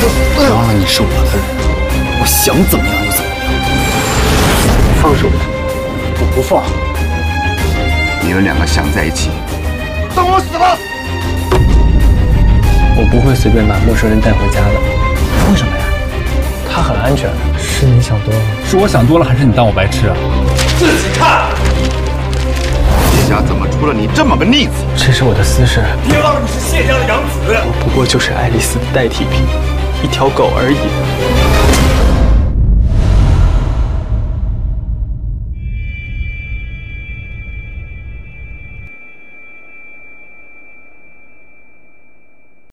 只要你是我的人，我想怎么样就怎么样。 放手， 我不放。 你们两个想在一起， 等我死吧！ 我不会随便把陌生人带回家的。 为什么呀？ 他很安全。是你想多了。 是我想多了，还是你当我白痴啊？ 自己看。谢家怎么出了你这么个逆子？ 这是我的私事。 别忘了你是谢家的养子。 我不过就是爱丽丝的代替品，一条狗而已。